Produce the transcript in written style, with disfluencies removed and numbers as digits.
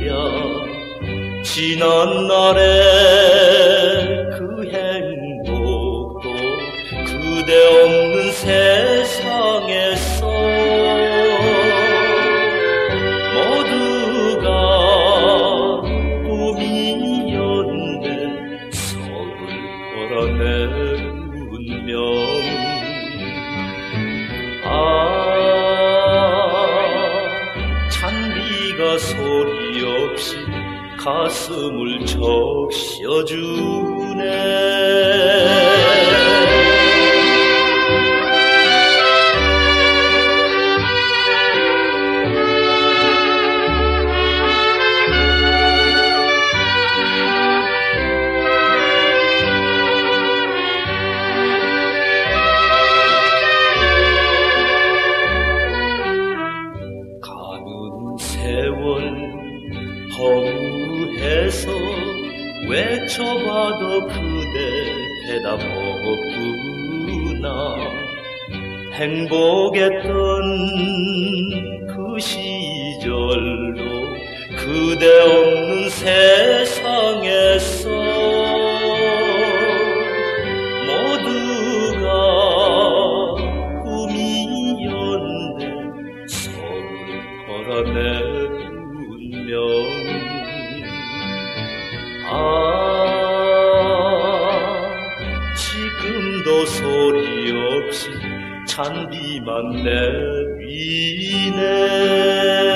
지난 날의 그 행복도 그대 없는 세상에서 모두가 꿈이었네. 서글퍼라 내 운명. 찬비가 소리 없이 가슴을 적셔주네. 가는 세월 허무해서 외쳐봐도 그대 대답 없구나. 행복했던 그 시절로 그대 없는 세상에서 모두가 꿈이었네. 서글퍼라 내 운명. 지금도 소리 없이 찬비만 내리네.